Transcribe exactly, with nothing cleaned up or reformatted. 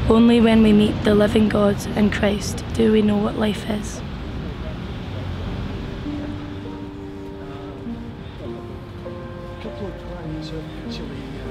Only when we meet the living God in Christ do we know what life is. A couple of times, actually,